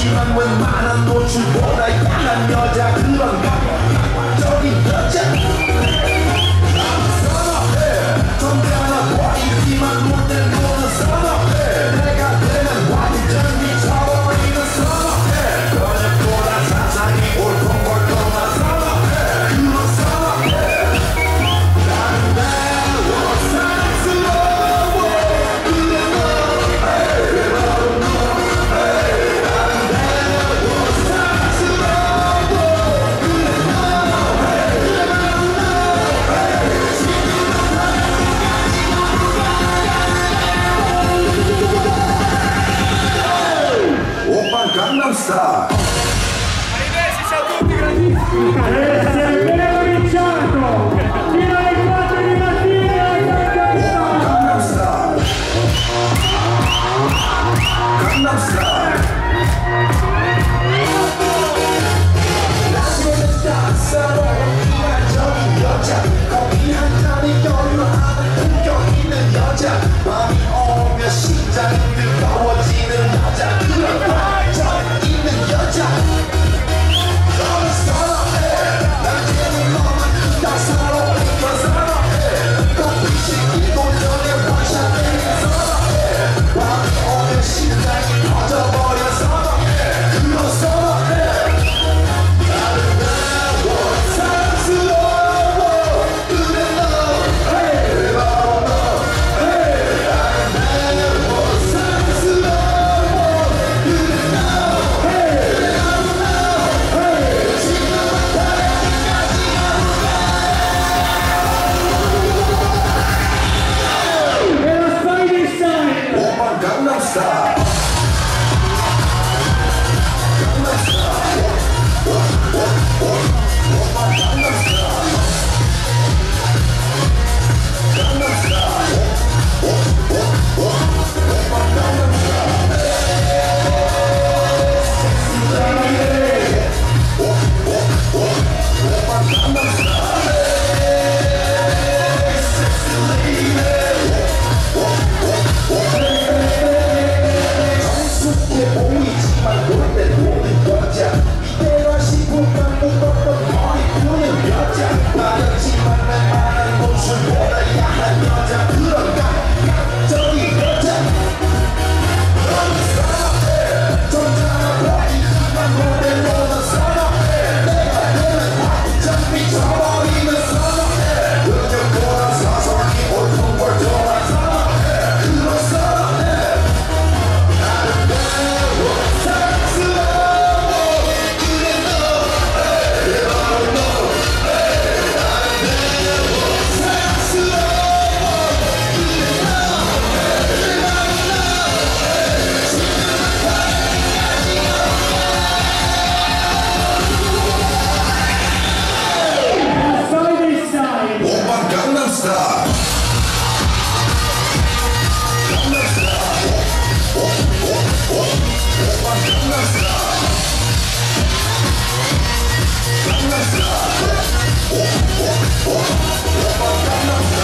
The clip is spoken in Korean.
하지만 웬만한 노출보다 야한 여자 그런 감각적인 여자 선어해 점잖아 보이지만 못된 노는 선어해 내가 되면 완전 미쳐버리는 선어해 번역보다 사상이 올통벌통한 선어해 그런 선어해 나는 매워 사랑스러워 그래 너 바로 너 나는 매워 사랑스러워 그래 너 오빤 강남스타일 Siamo tutti grandissimi! Adesso è appena cominciato! Fino alle 4 di mattina! Gangnam Style Gangnam Style 낮에는 따사로운 인간적인 여자 커피 한 잔에 여유하는 품격 있는 여자 밤이 오면 심장이 뜨거워지는 여자 그런 반전 있는 여자 너는 선어해 낮에는 너만 따사로운 건 선어해 커피 시키고 전에 원샷 때리는 선어해 밤이 오면 심장이 터져버려 선어해 그런 선어해 나는 매워 사랑스러워 그래 너 헤이 바로 너 헤이 나는 매워 사랑스러워 그래 너 헤이 바로 너 헤이 지금부터 E la Spidey Style! 오빤 강남 스타일 강남 스타일 오빤 강남 스타일 강남 스타일 오빤 강남 스타일 섹시 레이디 오빤 강남 스타일 섹시 레이디 정숙해 보이지만 놀때 노는 여자 이때가 싶으면 묶었던 머리 푸는 여자 가렸지만 웬만한 노출보다 야한 여자 그런 감각적인 여자 너는 선어해 점잖아 보이지만 못된 노는 선어해 내가 되면 완전 미쳐버리는 선어해 능력보다 사성이 올통벌통한 선어해 그런 선어해 나는 매워 사랑스러워 그래 너 헤이 바로 너 헤이 나는 매워 사랑스러워 그래 너 헤이 바로 너 헤이 지금부터 La Spidey Style! 오빤 강남 스타일 강남 스타일 오빤 강남 스타일 강남 스타일 오빤 강남 스타일